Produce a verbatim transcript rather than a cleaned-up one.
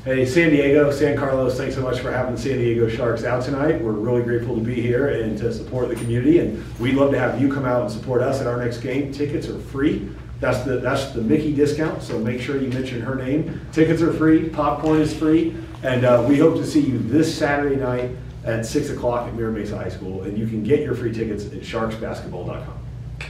Hey, San Diego, San Carlos, thanks so much for having the San Diego Sharks out tonight. We're really grateful to be here and to support the community, and we'd love to have you come out and support us at our next game. Tickets are free. That's the that's the Mickey discount, so make sure you mention her name. Tickets are free, popcorn is free, and uh, we hope to see you this Saturday night at six o'clock at Mira Mesa High School, and you can get your free tickets at sharks basketball dot com.